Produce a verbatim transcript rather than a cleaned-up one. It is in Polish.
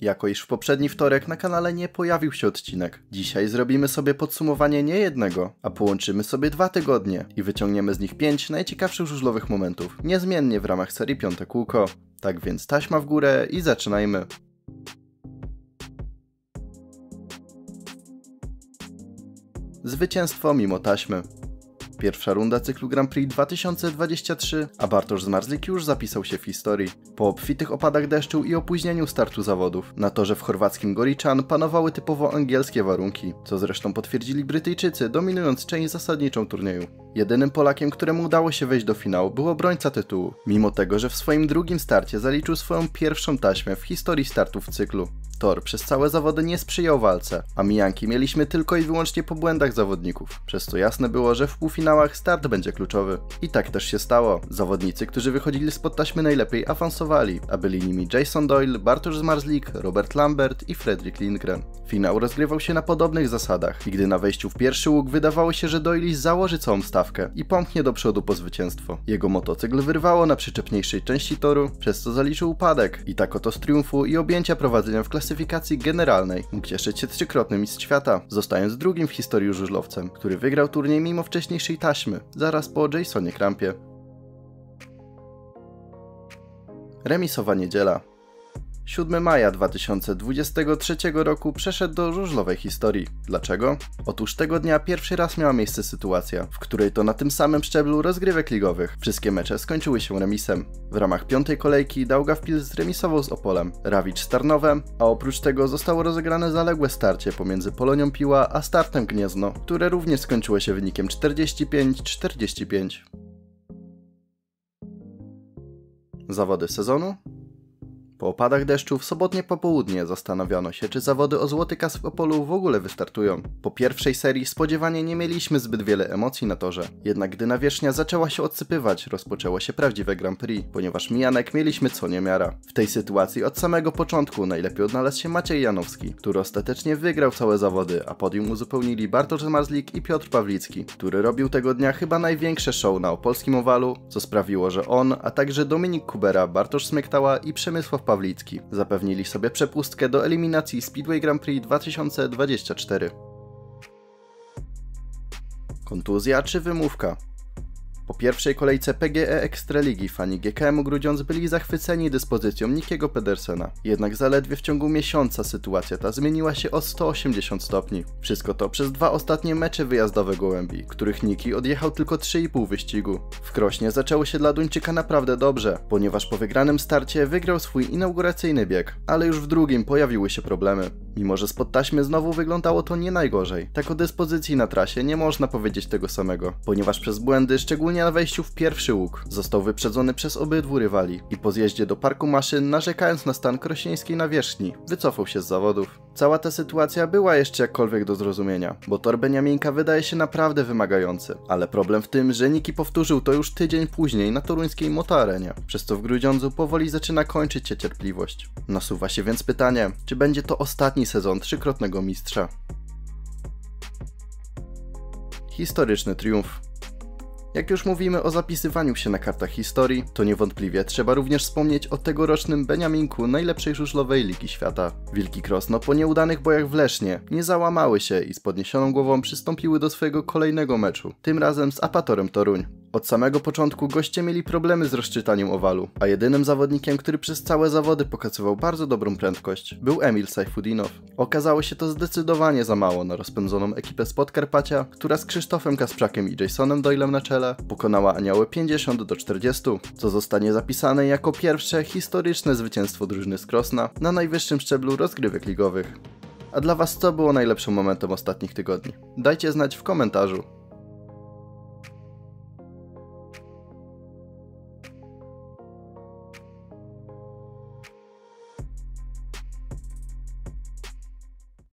Jako iż w poprzedni wtorek na kanale nie pojawił się odcinek, dzisiaj zrobimy sobie podsumowanie nie jednego, a połączymy sobie dwa tygodnie i wyciągniemy z nich pięć najciekawszych żużlowych momentów, niezmiennie w ramach serii Piąte Kółko. Tak więc taśma w górę i zaczynajmy. Zwycięstwo mimo taśmy. Pierwsza runda cyklu Grand Prix dwa tysiące dwudziestego trzeciego, a Bartosz Zmarzlik już zapisał się w historii. Po obfitych opadach deszczu i opóźnieniu startu zawodów, na torze w chorwackim Goričan panowały typowo angielskie warunki, co zresztą potwierdzili Brytyjczycy, dominując część zasadniczą turnieju. Jedynym Polakiem, któremu udało się wejść do finału, był obrońca tytułu, mimo tego, że w swoim drugim starcie zaliczył swoją pierwszą taśmę w historii startów w cyklu. Tor przez całe zawody nie sprzyjał walce, a mijanki mieliśmy tylko i wyłącznie po błędach zawodników, przez co jasne było, że w półfinałach start będzie kluczowy. I tak też się stało. Zawodnicy, którzy wychodzili spod taśmy najlepiej, awansowali, a byli nimi Jason Doyle, Bartosz Zmarzlik, Robert Lambert i Fredrik Lindgren. Finał rozgrywał się na podobnych zasadach i gdy na wejściu w pierwszy łuk wydawało się, że Doyle założy całą stawkę i pomknie do przodu po zwycięstwo. Jego motocykl wyrwało na przyczepniejszej części toru, przez co zaliczył upadek i tak oto z triumfu i objęcia prowadzenia w klasyfikacji generalnej mógł cieszyć się trzykrotny mistrz świata, zostając drugim w historii żużlowcem, który wygrał turniej mimo wcześniejszej taśmy, zaraz po Jasonie Crampie. Remisowa niedziela. siódmego maja dwa tysiące dwudziestego trzeciego roku przeszedł do żużlowej historii. Dlaczego? Otóż tego dnia pierwszy raz miała miejsce sytuacja, w której to na tym samym szczeblu rozgrywek ligowych wszystkie mecze skończyły się remisem. W ramach piątej kolejki Daugavpils zremisował z Opolem, Rawicz z Tarnowem, a oprócz tego zostało rozegrane zaległe starcie pomiędzy Polonią Piła a Startem Gniezno, które również skończyło się wynikiem czterdzieści pięć czterdzieści pięć. Zawody sezonu? Po opadach deszczu w sobotnie popołudnie zastanawiano się, czy zawody o Złoty Kask w Opolu w ogóle wystartują. Po pierwszej serii spodziewanie nie mieliśmy zbyt wiele emocji na torze, jednak gdy nawierzchnia zaczęła się odsypywać, rozpoczęło się prawdziwe Grand Prix, ponieważ mijanek mieliśmy co niemiara. W tej sytuacji od samego początku najlepiej odnalazł się Maciej Janowski, który ostatecznie wygrał całe zawody, a podium uzupełnili Bartosz Zmarzlik i Piotr Pawlicki, który robił tego dnia chyba największe show na opolskim owalu, co sprawiło, że on, a także Dominik Kubera, Bartosz Smiektała i Przemysław Pawlicki zapewnili sobie przepustkę do eliminacji Speedway Grand Prix dwa tysiące dwudziestego czwartego. Kontuzja czy wymówka? Po pierwszej kolejce P G E Ekstraligi fani G K M-u Grudziądz byli zachwyceni dyspozycją Nickiego Pedersena. Jednak zaledwie w ciągu miesiąca sytuacja ta zmieniła się o sto osiemdziesiąt stopni. Wszystko to przez dwa ostatnie mecze wyjazdowe Gołębi, których Nicki odjechał tylko trzy i pół wyścigu. W Krośnie zaczęło się dla Duńczyka naprawdę dobrze, ponieważ po wygranym starcie wygrał swój inauguracyjny bieg, ale już w drugim pojawiły się problemy. Mimo że spod taśmy znowu wyglądało to nie najgorzej, tak o dyspozycji na trasie nie można powiedzieć tego samego, ponieważ przez błędy, szczególnie na wejściu w pierwszy łuk, został wyprzedzony przez obydwu rywali i po zjeździe do parku maszyn, narzekając na stan krośnieńskiej nawierzchni, wycofał się z zawodów. Cała ta sytuacja była jeszcze jakkolwiek do zrozumienia, bo tor Beniaminka wydaje się naprawdę wymagający, ale problem w tym, że Nicki powtórzył to już tydzień później na toruńskiej motoarenie, przez co w Grudziądzu powoli zaczyna kończyć się cierpliwość. Nasuwa się więc pytanie, czy będzie to ostatni sezon trzykrotnego mistrza. Historyczny triumf. Jak już mówimy o zapisywaniu się na kartach historii, to niewątpliwie trzeba również wspomnieć o tegorocznym Beniaminku najlepszej żużlowej ligi świata. Wilki Krosno po nieudanych bojach w Lesznie nie załamały się i z podniesioną głową przystąpiły do swojego kolejnego meczu, tym razem z Apatorem Toruń. Od samego początku goście mieli problemy z rozczytaniem owalu, a jedynym zawodnikiem, który przez całe zawody pokazywał bardzo dobrą prędkość, był Emil Sajfudinow. Okazało się to zdecydowanie za mało na rozpędzoną ekipę z Podkarpacia, która z Krzysztofem Kasprzakiem i Jasonem Doylem na czele pokonała Anioły pięćdziesiąt do czterdziestu, co zostanie zapisane jako pierwsze historyczne zwycięstwo drużyny z Krosna na najwyższym szczeblu rozgrywek ligowych. A dla Was co było najlepszym momentem ostatnich tygodni? Dajcie znać w komentarzu.